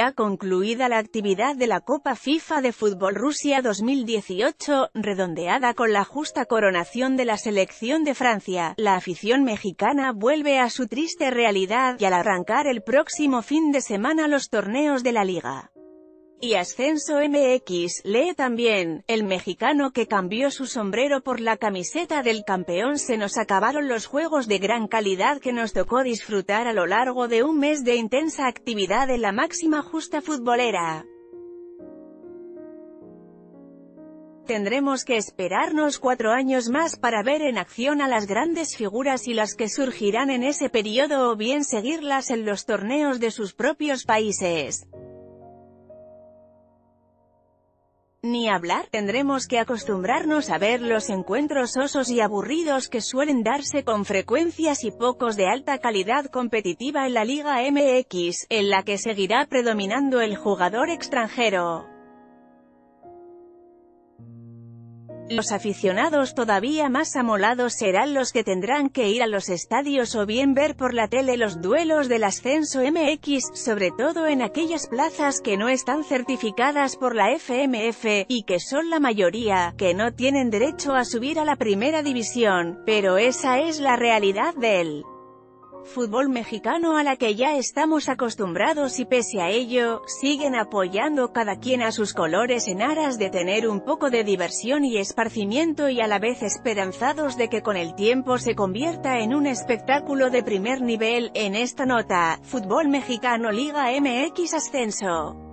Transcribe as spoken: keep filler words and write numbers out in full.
ya concluida la actividad de la Copa FIFA de Fútbol Rusia dos mil dieciocho, redondeada con la justa coronación de la selección de Francia, la afición mexicana vuelve a su triste realidad, y al arrancar el próximo fin de semana los torneos de la Liga y Ascenso M X, lee también, el mexicano que cambió su sombrero por la camiseta del campeón. Se nos acabaron los juegos de gran calidad que nos tocó disfrutar a lo largo de un mes de intensa actividad en la máxima justa futbolera. Tendremos que esperarnos cuatro años más para ver en acción a las grandes figuras y las que surgirán en ese periodo, o bien seguirlas en los torneos de sus propios países. Ni hablar, tendremos que acostumbrarnos a ver los encuentros sosos y aburridos que suelen darse con frecuencias y pocos de alta calidad competitiva en la Liga M X, en la que seguirá predominando el jugador extranjero. Los aficionados todavía más amolados serán los que tendrán que ir a los estadios o bien ver por la tele los duelos del Ascenso M X, sobre todo en aquellas plazas que no están certificadas por la F M F, y que son la mayoría, que no tienen derecho a subir a la primera división, pero esa es la realidad del fútbol mexicano a la que ya estamos acostumbrados, y pese a ello, siguen apoyando cada quien a sus colores en aras de tener un poco de diversión y esparcimiento, y a la vez esperanzados de que con el tiempo se convierta en un espectáculo de primer nivel. En esta nota, Fútbol Mexicano Liga M X Ascenso.